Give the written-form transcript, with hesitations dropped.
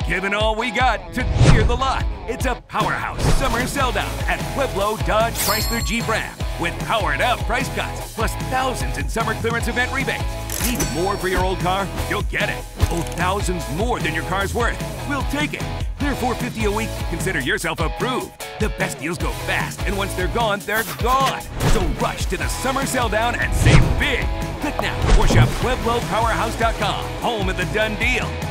giving all we got to clear the lot. It's a powerhouse summer sell-down at Pueblo Dodge Chrysler Jeep Ram with powered-up price cuts plus thousands in summer clearance event rebates. Need more for your old car? You'll get it. Oh, thousands more than your car's worth. We'll take it. Clear $450 a week. Consider yourself approved. The best deals go fast, and once they're gone, they're gone. So rush to the summer sell-down and save big. Click now or shop PuebloPowerhouse.com, home of the done deal.